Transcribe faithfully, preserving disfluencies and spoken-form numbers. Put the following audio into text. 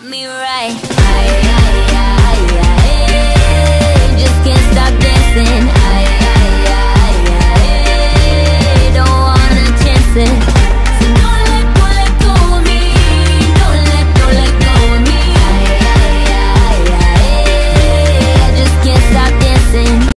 me right. I, I, I, I, just can't stop dancing. I, I, I, I, don't wanna chance it.